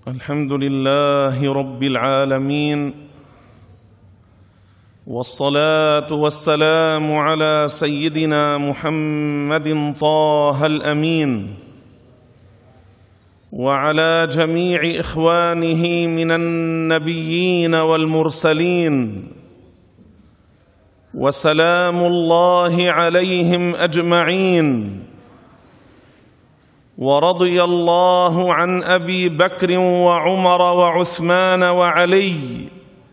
الحمد لله رب العالمين، والصلاة والسلام على سيدنا محمد طه الأمين وعلى جميع إخوانه من النبيين والمرسلين، وسلام الله عليهم أجمعين. ورضي الله عن أبي بكر وعمر وعثمان وعلي،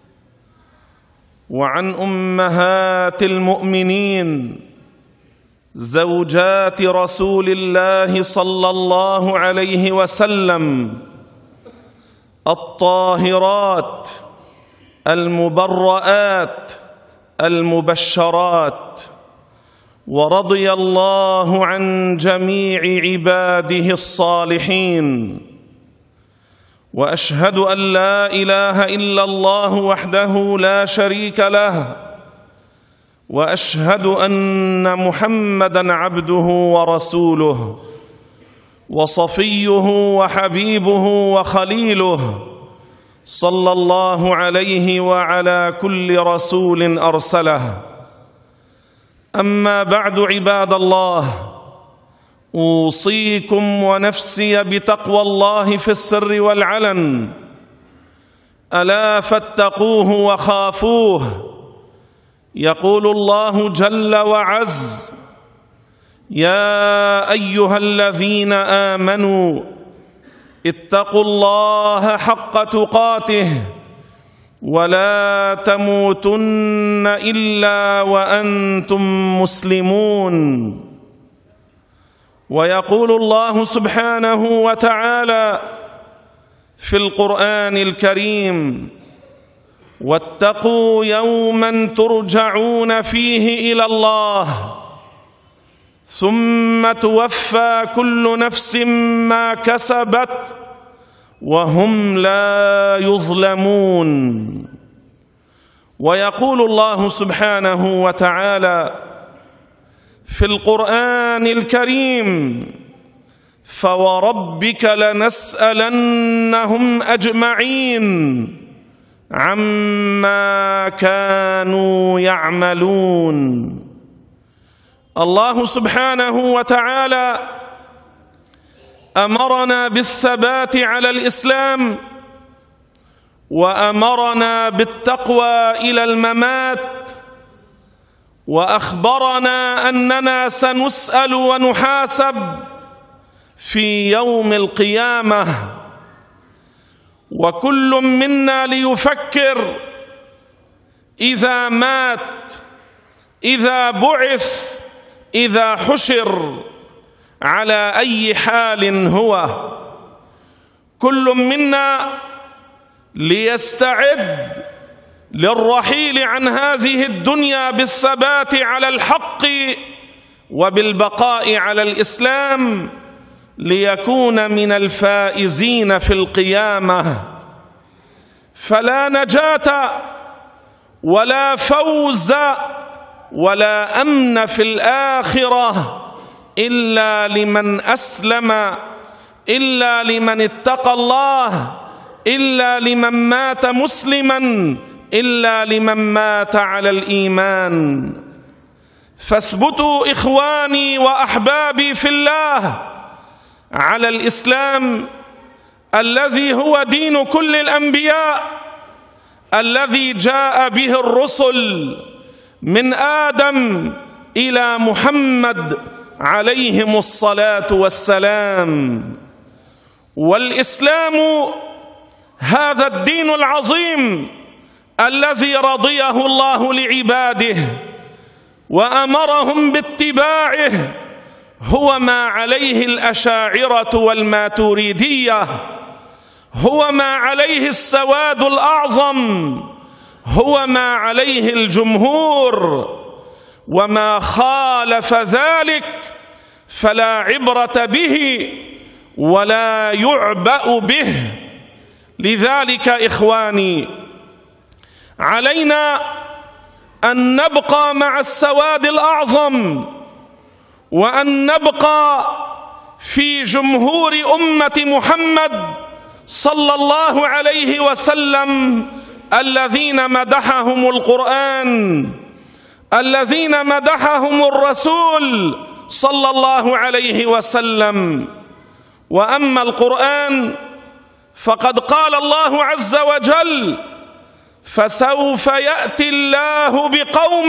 وعن أمهات المؤمنين زوجات رسول الله صلى الله عليه وسلم الطاهرات المبرآت المبشرات. ورضي الله عن جميع عباده الصالحين. وأشهد أن لا إله إلا الله وحده لا شريك له، وأشهد أن محمدًا عبده ورسوله وصفيه وحبيبه وخليله، صلى الله عليه وعلى كل رسول أرسله. أما بعد، عباد الله، أوصيكم ونفسي بتقوى الله في السر والعلن، ألا فاتقوه وخافوه. يقول الله جل وعز: يا أيها الذين آمنوا اتقوا الله حق تقاته ولا تموتن إلا وأنتم مسلمون. ويقول الله سبحانه وتعالى في القرآن الكريم: واتقوا يوما ترجعون فيه إلى الله ثم توفى كل نفس ما كسبت وهم لا يظلمون. ويقول الله سبحانه وتعالى في القرآن الكريم: فوربك لنسألنهم أجمعين عما كانوا يعملون. الله سبحانه وتعالى أمرنا بالثبات على الإسلام، وأمرنا بالتقوى إلى الممات، وأخبرنا أننا سنسأل ونحاسب في يوم القيامة. وكل منا ليفكر إذا مات، إذا بعث، إذا حشر، على أي حال هو. كل منا ليستعد للرحيل عن هذه الدنيا بالثبات على الحق وبالبقاء على الإسلام، ليكون من الفائزين في القيامة. فلا نجاة ولا فوز ولا أمن في الآخرة إلا لمن أسلم، إلا لمن اتقى الله، إلا لمن مات مسلما، إلا لمن مات على الإيمان. فاثبتوا إخواني وأحبابي في الله على الإسلام الذي هو دين كل الأنبياء، الذي جاء به الرسل من آدم إلى محمد عليهم الصلاة والسلام. والإسلام هذا الدين العظيم الذي رضيه الله لعباده وأمرهم باتباعه، هو ما عليه الأشاعرة والماتريدية، هو ما عليه السواد الأعظم، هو ما عليه الجمهور. وما خالف ذلك فلا عبرة به ولا يعبأ به. لذلك إخواني، علينا أن نبقى مع السواد الأعظم، وأن نبقى في جمهور أمة محمد صلى الله عليه وسلم الذين مدحهم القرآن، الذين مدحهم الرسول صلى الله عليه وسلم. وأما القرآن فقد قال الله عز وجل: فسوف يأتي الله بقوم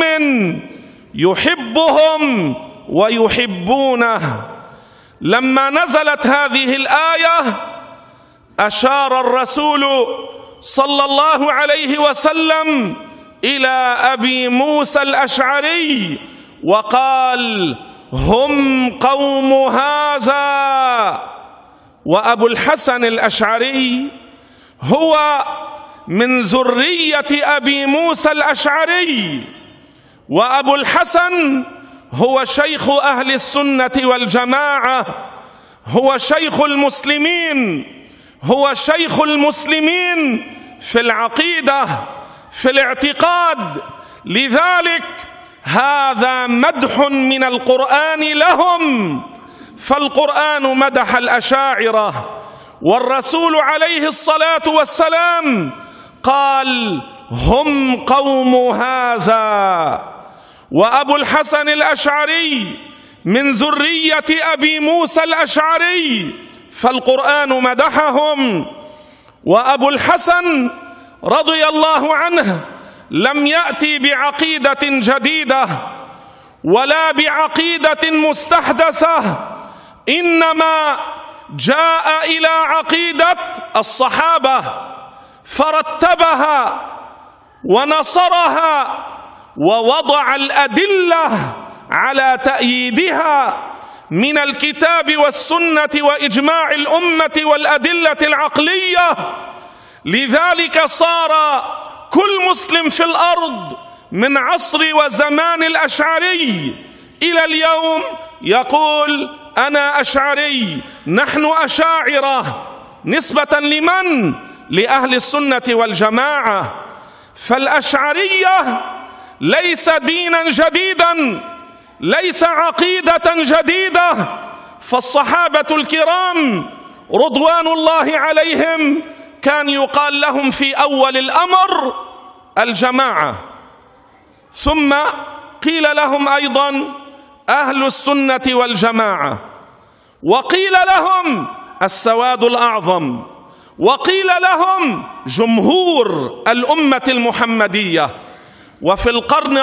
يحبهم ويحبونه. لما نزلت هذه الآية أشار الرسول صلى الله عليه وسلم إلى أبي موسى الأشعري وقال: هم قوم هذا. وأبو الحسن الأشعري هو من ذرية أبي موسى الأشعري، وأبو الحسن هو شيخ أهل السنة والجماعة، هو شيخ المسلمين، هو شيخ المسلمين في العقيدة، في الاعتقاد. لذلك هذا مدح من القرآن لهم، فالقرآن مدح الأشاعرة، والرسول عليه الصلاة والسلام قال: هم قوم هذا. وأبو الحسن الأشعري من ذرية أبي موسى الأشعري، فالقرآن مدحهم. وأبو الحسن رضي الله عنه لم يأتي بعقيدة جديدة ولا بعقيدة مستحدثة، إنما جاء إلى عقيدة الصحابة فرتبها ونصرها ووضع الأدلة على تأييدها من الكتاب والسنة وإجماع الأمة والأدلة العقلية. لذلك صار كل مسلم في الأرض من عصر وزمان الأشعري إلى اليوم يقول: أنا أشعري، نحن أشاعرة، نسبة لمن؟ لأهل السنة والجماعة. فالأشعرية ليس دينا جديدا، ليس عقيدة جديدة، فالصحابة الكرام رضوان الله عليهم كان يقال لهم في أول الأمر الجماعة، ثم قيل لهم أيضا أهل السنة والجماعة، وقيل لهم السواد الأعظم، وقيل لهم جمهور الأمة المحمدية. وفي القرن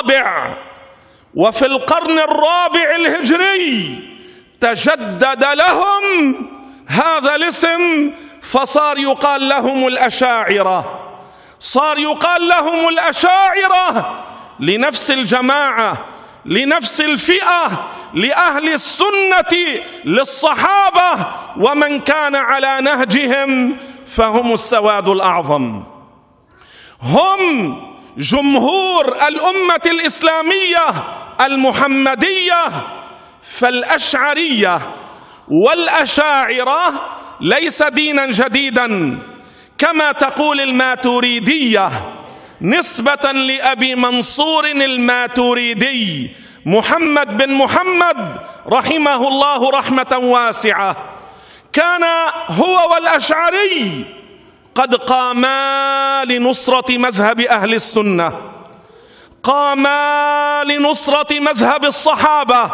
الرابع الهجري تجدد لهم هذا الاسم، فصار يقال لهم الأشاعرة، صار يقال لهم الأشاعرة لنفس الجماعة، لنفس الفئة، لأهل السنة، للصحابة ومن كان على نهجهم، فهم السواد الأعظم، هم جمهور الأمة الإسلامية المحمدية. فالأشعرية والأشاعرة ليس دينا جديدا كما تقول الماتوريدية نسبة لأبي منصور الماتوريدي محمد بن محمد رحمه الله رحمة واسعة. كان هو والأشعري قد قاما لنصرة مذهب أهل السنة، قاما لنصرة مذهب الصحابة،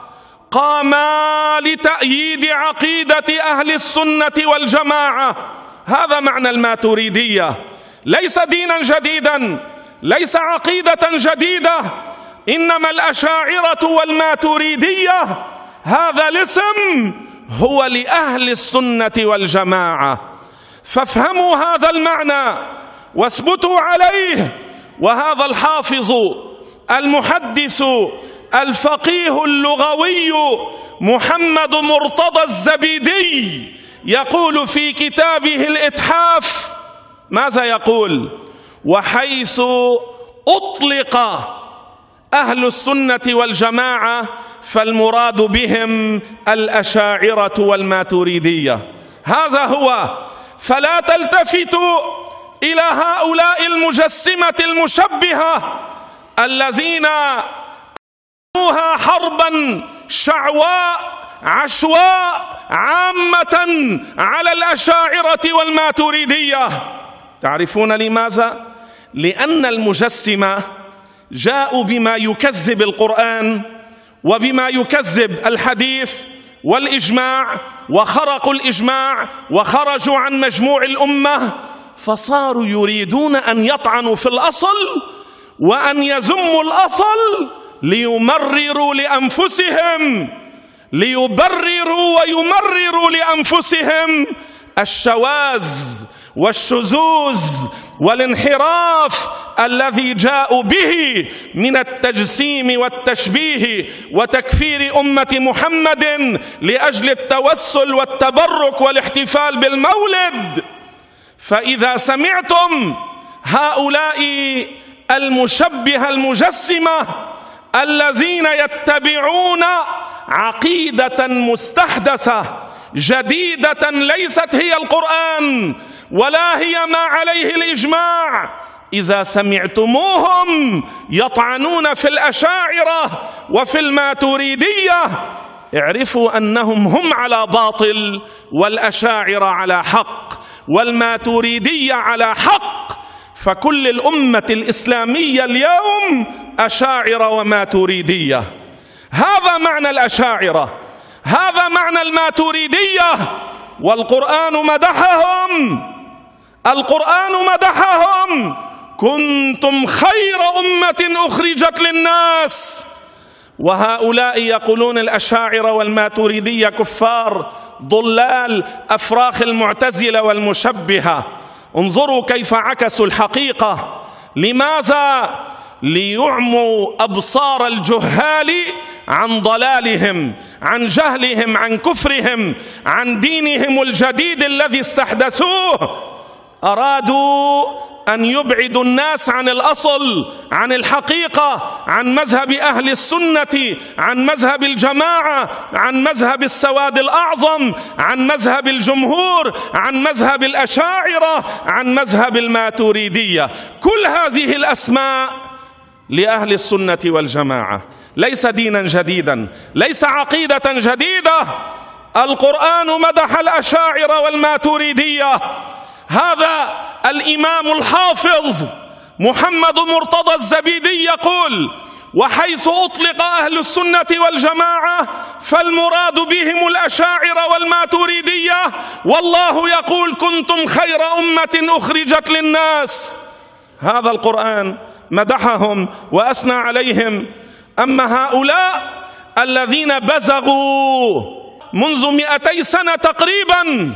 قاما لتأييد عقيدة أهل السنة والجماعة. هذا معنى الماتوريدية، ليس دينا جديدا، ليس عقيدة جديدة، إنما الأشاعرة والماتوريدية هذا الاسم هو لأهل السنة والجماعة. فافهموا هذا المعنى واثبتوا عليه. وهذا الحافظ المحدث الفقيه اللغوي محمد مرتضى الزبيدي يقول في كتابه الإتحاف ماذا يقول؟ وحيث أطلق أهل السنة والجماعة فالمراد بهم الأشاعرة والماتوريدية. هذا هو. فلا تلتفتوا إلى هؤلاء المجسمة المشبهة الذين أعلنوها حربا شعواء عشواء عامة على الأشاعرة والماتريدية. تعرفون لماذا؟ لأن المجسمة جاءوا بما يكذب القرآن وبما يكذب الحديث والإجماع، وخرقوا الإجماع وخرجوا عن مجموع الأمة، فصاروا يريدون أن يطعنوا في الأصل وأن يذموا الأصل ليمرروا ويمرروا لأنفسهم الشواذ والشذوذ والانحراف الذي جاءوا به من التجسيم والتشبيه وتكفير أمة محمد لأجل التوسل والتبرك والاحتفال بالمولد. فإذا سمعتم هؤلاء المشبهة المجسمة الذين يتبعون عقيدة مستحدثة جديدة ليست هي القرآن ولا هي ما عليه الإجماع، إذا سمعتموهم يطعنون في الأشاعرة وفي الماتريدية، اعرفوا أنهم هم على باطل، والأشاعرة على حق، والماتريدية على حق. فكل الأمة الإسلامية اليوم أشاعرة وماتريدية. هذا معنى الأشاعرة، هذا معنى الماتريدية. والقرآن مدحهم، القرآن مدحهم: كنتم خير أمة أخرجت للناس. وهؤلاء يقولون الأشاعرة والماتريدية كفار ضلال أفراخ المعتزلة والمشبهة. انظروا كيف عكسوا الحقيقة. لماذا؟ ليعموا أبصار الجهال عن ضلالهم، عن جهلهم، عن كفرهم، عن دينهم الجديد الذي استحدثوه. أرادوا أن يبعدوا الناس عن الأصل، عن الحقيقة، عن مذهب أهل السنة، عن مذهب الجماعة، عن مذهب السواد الأعظم، عن مذهب الجمهور، عن مذهب الأشاعرة، عن مذهب الماتريدية. كل هذه الأسماء لأهل السنة والجماعة، ليس دينا جديدا، ليس عقيدة جديدة. القرآن مدح الأشاعرة والماتريدية. هذا الإمام الحافظ محمد مرتضى الزبيدي يقول: وحيث أطلق أهل السنة والجماعة فالمراد بهم الأشاعرة والماتريدية، والله يقول: كنتم خير أمة أخرجت للناس. هذا القرآن مدحهم وأثنى عليهم. أما هؤلاء الذين بزغوا منذ 200 سنة تقريبا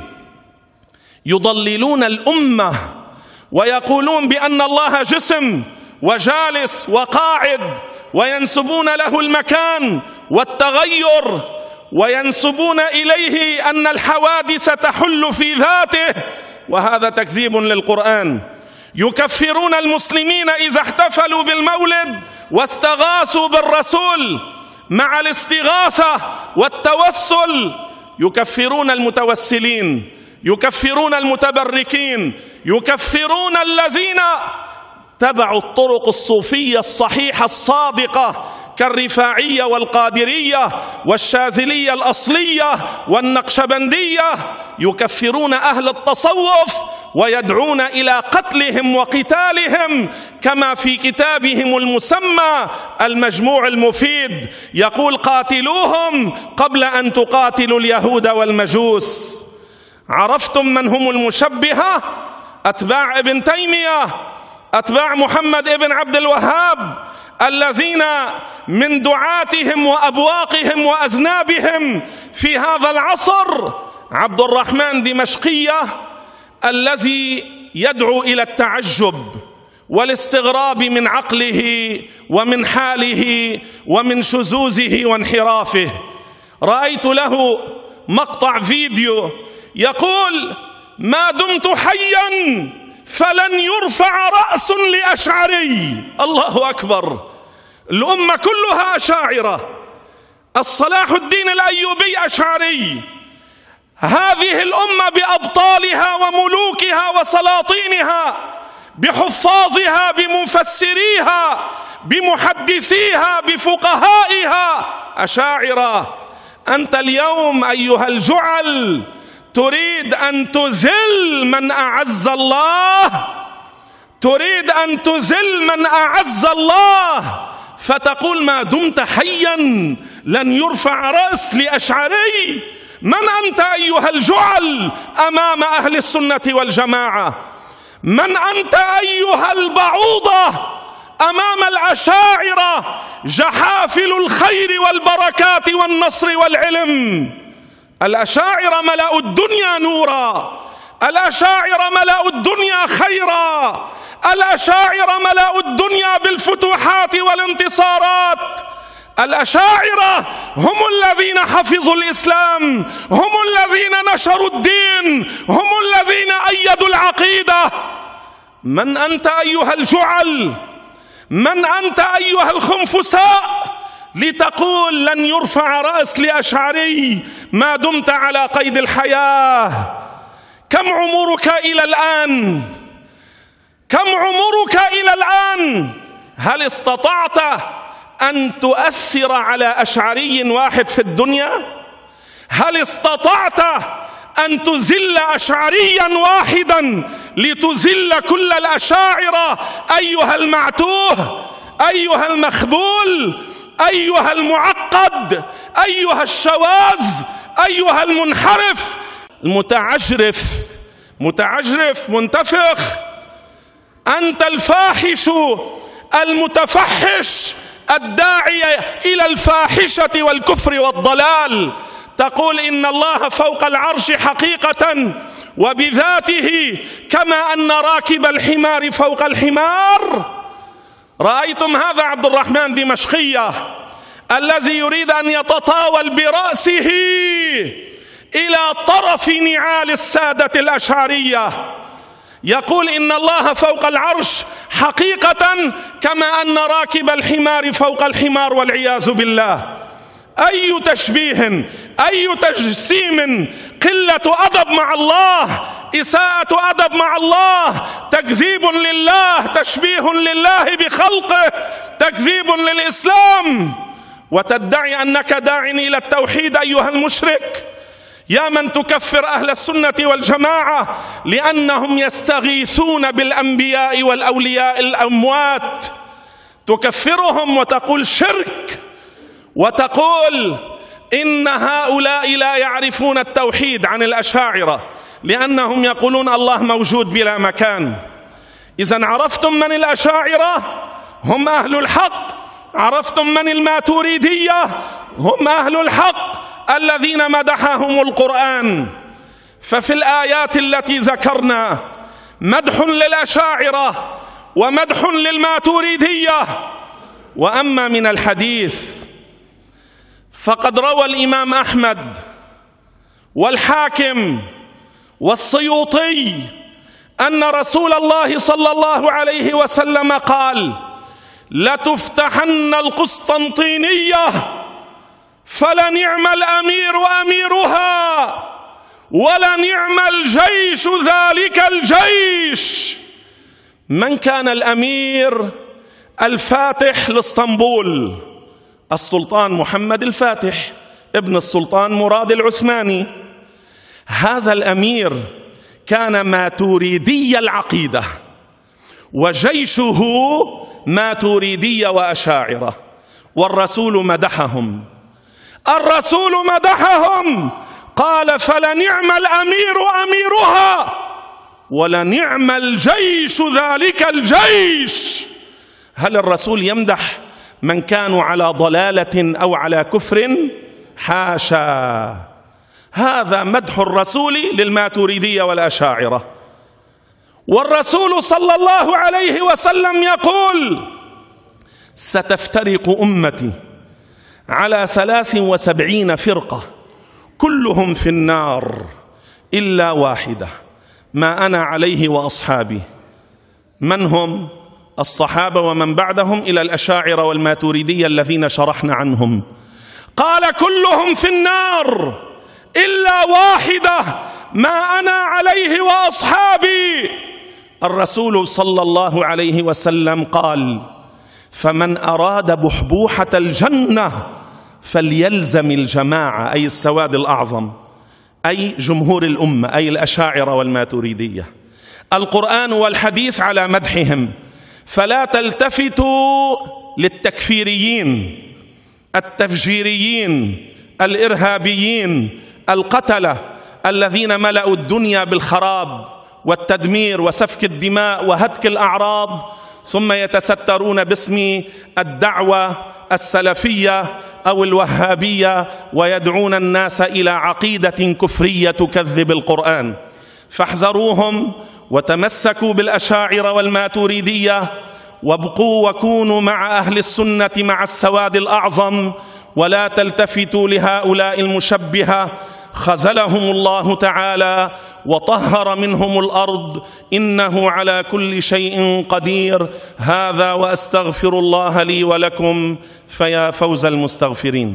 يضللون الأمة ويقولون بأن الله جسم وجالس وقاعد، وينسبون له المكان والتغير، وينسبون إليه أن الحوادث تحل في ذاته، وهذا تكذيب للقرآن. يكفرون المسلمين إذا احتفلوا بالمولد واستغاثوا بالرسول مع الاستغاثة والتوسل. يكفرون المتوسلين، يكفرون المتبركين، يكفرون الذين تبعوا الطرق الصوفية الصحيحة الصادقة كالرفاعية والقادرية والشاذلية الأصلية والنقشبندية. يكفرون أهل التصوف ويدعون إلى قتلهم وقتالهم، كما في كتابهم المسمى المجموع المفيد يقول: قاتلوهم قبل أن تقاتلوا اليهود والمجوس. عرفتم من هم المشبهة؟ أتباع ابن تيمية، أتباع محمد ابن عبد الوهاب، الذين من دعاتهم وأبواقهم وأذنابهم في هذا العصر عبد الرحمن دمشقية، الذي يدعو إلى التعجب والاستغراب من عقله ومن حاله ومن شذوذه وانحرافه. رأيت له مقطع فيديو يقول: ما دمت حيا فلن يرفع رأس لأشعري. الله أكبر! الأمة كلها أشاعرة. الصلاح الدين الأيوبي أشعري. هذه الأمة بأبطالها وملوكها وسلاطينها، بحفاظها، بمفسريها، بمحدثيها، بفقهائها، أشاعرة. أنت اليوم أيها الجعل تريد أن تذل من أعز الله، تريد أن تذل من أعز الله، فتقول ما دمت حيا لن يرفع رأس لأشعري. من أنت أيها الجعل أمام أهل السنة والجماعة؟ من أنت أيها البعوضة أمام الأشاعرة جحافل الخير والبركات والنصر والعلم؟ الأشاعرة ملأوا الدنيا نورا، الأشاعرة ملأوا الدنيا خيرا، الأشاعرة ملأوا الدنيا بالفتوحات والانتصارات. الأشاعرة هم الذين حفظوا الإسلام، هم الذين نشروا الدين، هم الذين أيدوا العقيدة. من أنت أيها الجعل؟ من أنت أيها الخنفساء لتقول لن يرفع رأس لأشعري ما دمت على قيد الحياة؟ كم عمرك إلى الآن؟ كم عمرك إلى الآن؟ هل استطعت أن تؤثر على أشعري واحد في الدنيا؟ هل استطعت أن تذل أشعريا واحدا لتذل كل الأشاعرة؟ أيها المعتوه، أيها المخبول، أيها المعقد، أيها الشواذ، أيها المنحرف، المتعجرف، متعجرف منتفخ، أنت الفاحش المتفحش الداعي إلى الفاحشة والكفر والضلال. تقول إن الله فوق العرش حقيقة وبذاته كما أن راكب الحمار فوق الحمار. رأيتم هذا عبد الرحمن دمشقية الذي يريد أن يتطاول برأسه إلى طرف نعال السادة الأشعرية، يقول إن الله فوق العرش حقيقة كما أن راكب الحمار فوق الحمار والعياذ بالله. أي تشبيه، أي تجسيم، قلة أدب مع الله، إساءة أدب مع الله، تكذيب لله، تشبيه لله بخلقه، تكذيب للإسلام، وتدعي أنك داع إلى التوحيد أيها المشرك. يا من تكفر أهل السنة والجماعة لأنهم يستغيثون بالأنبياء والأولياء الأموات، تكفرهم وتقول شرك، وتقول إن هؤلاء لا يعرفون التوحيد عن الأشاعرة لأنهم يقولون الله موجود بلا مكان. إذن عرفتم من الأشاعرة؟ هم أهل الحق. عرفتم من الماتوريدية؟ هم أهل الحق الذين مدحهم القرآن. ففي الآيات التي ذكرنا مدح للأشاعرة ومدح للماتوريدية. وأما من الحديث فقد روى الإمام أحمد والحاكم والسيوطي أن رسول الله صلى الله عليه وسلم قال: لتفتحن القسطنطينية فلنعم الأمير أميرها ولنعم الجيش ذلك الجيش. من كان الأمير الفاتح لإسطنبول؟ السلطان محمد الفاتح ابن السلطان مراد العثماني. هذا الأمير كان ماتوريدي العقيدة وجيشه ماتوريدية وأشاعرة، والرسول مدحهم. الرسول مدحهم، قال: فلنعم الأمير أميرها ولنعم الجيش ذلك الجيش. هل الرسول يمدح من كانوا على ضلالة أو على كفر؟ حاشا، هذا مدح الرسول للماتوريدية والأشاعرة. والرسول صلى الله عليه وسلم يقول: ستفترق أمتي على 73 فرقة كلهم في النار إلا واحدة ما أنا عليه وأصحابي. من هم؟ الصحابة ومن بعدهم إلى الأشاعرة والماتوريدية الذين شرحنا عنهم. قال: كلهم في النار إلا واحدة ما أنا عليه وأصحابي. الرسول صلى الله عليه وسلم قال: فمن أراد بحبوحة الجنة فليلزم الجماعة أي السواد الأعظم أي جمهور الأمة أي الأشاعرة والماتريدية القرآن والحديث على مدحهم، فلا تلتفتوا للتكفيريين التفجيريين الإرهابيين القتلة الذين ملأوا الدنيا بالخراب والتدمير وسفك الدماء وهتك الأعراض، ثم يتسترون باسم الدعوة السلفية أو الوهابية ويدعون الناس إلى عقيدة كفرية تكذب القرآن. فاحذروهم وتمسكوا بالأشاعرة والماتريدية، وابقوا وكونوا مع أهل السنة مع السواد الأعظم، ولا تلتفتوا لهؤلاء المشبهة خذلهم الله تعالى وطهر منهم الأرض، إنه على كل شيء قدير. هذا وأستغفر الله لي ولكم، فيا فوز المستغفرين.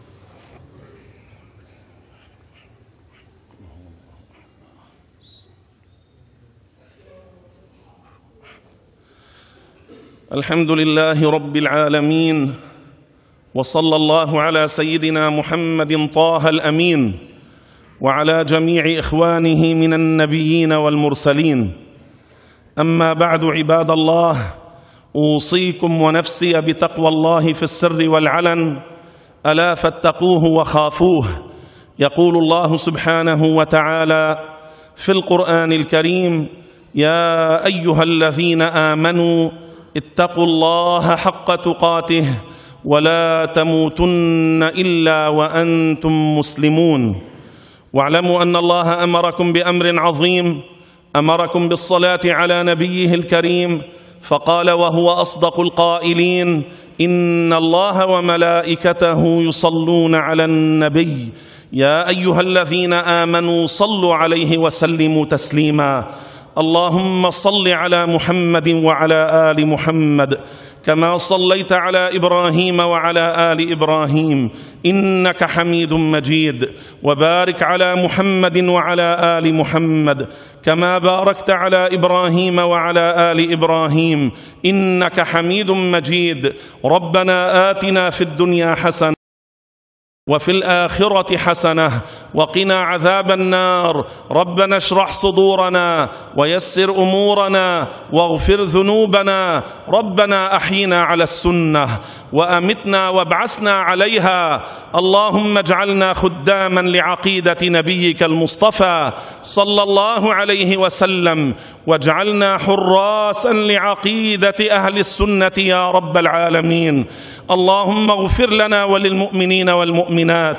الحمد لله رب العالمين، وصلى الله على سيدنا محمد طه الأمين وعلى جميع إخوانه من النبيين والمرسلين. أما بعد، عباد الله، أوصيكم ونفسي بتقوى الله في السر والعلن، ألا فاتقوه وخافوه. يقول الله سبحانه وتعالى في القرآن الكريم: يا أيها الذين آمنوا اتقوا الله حق تقاته ولا تموتن إلا وأنتم مسلمون. واعلموا أن الله أمركم بأمر عظيم، أمركم بالصلاة على نبيه الكريم، فقال وهو أصدق القائلين: إن الله وملائكته يصلون على النبي يا أيها الذين آمنوا صلوا عليه وسلموا تسليما. اللهم صل على محمد وعلى آل محمد كما صليت على إبراهيم وعلى آل إبراهيم إنك حميد مجيد، وبارك على محمد وعلى آل محمد كما باركت على إبراهيم وعلى آل إبراهيم إنك حميد مجيد. ربنا آتنا في الدنيا حسنة وفي الآخرة حسنة وقنا عذاب النار. ربنا اشرح صدورنا ويسر أمورنا واغفر ذنوبنا. ربنا أحينا على السنة وأمتنا وابعثنا عليها. اللهم اجعلنا خداما لعقيدة نبيك المصطفى صلى الله عليه وسلم، واجعلنا حراسا لعقيدة أهل السنة يا رب العالمين. اللهم اغفر لنا وللمؤمنين والمؤمنات.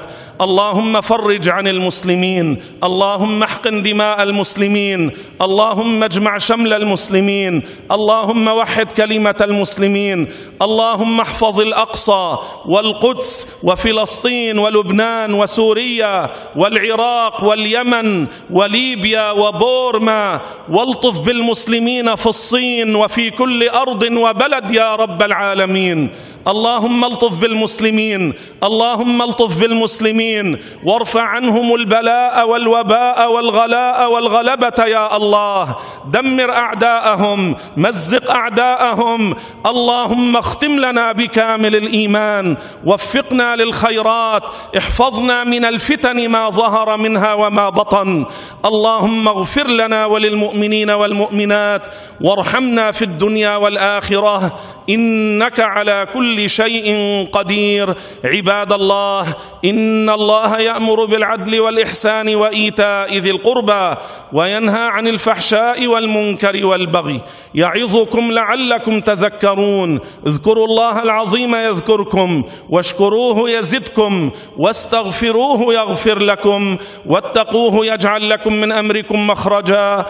اللهم فرج عن المسلمين، اللهم احقن دماء المسلمين، اللهم اجمع شمل المسلمين، اللهم وحد كلمة المسلمين. اللهم احفظ الأقصى والقدس وفلسطين ولبنان وسوريا والعراق واليمن وليبيا وبورما، والطف بالمسلمين في الصين وفي كل أرض وبلد يا رب العالمين. اللهم الطف بالمسلمين، اللهم الطف بالمسلمين، وارفع عنهم البلاء والوباء والغلاء والغلبة يا الله. دمر أعداءهم، مزق أعداءهم. اللهم اختم لنا بكامل الإيمان، وفقنا للخيرات، احفظنا من الفتن ما ظهر منها وما بطن. اللهم اغفر لنا وللمؤمنين والمؤمنات، وارحمنا في الدنيا والآخرة، إنك على كل شيء قدير. عباد الله، إن الله يأمر بالعدل والإحسان وإيتاء ذي القربى وينهى عن الفحشاء والمنكر والبغي، يعظكم لعلكم تذكرون. اذكروا الله العظيم يذكركم، واشكروه يزدكم، واستغفروه يغفر لكم، واتقوه يجعل لكم من أمركم مخرجا.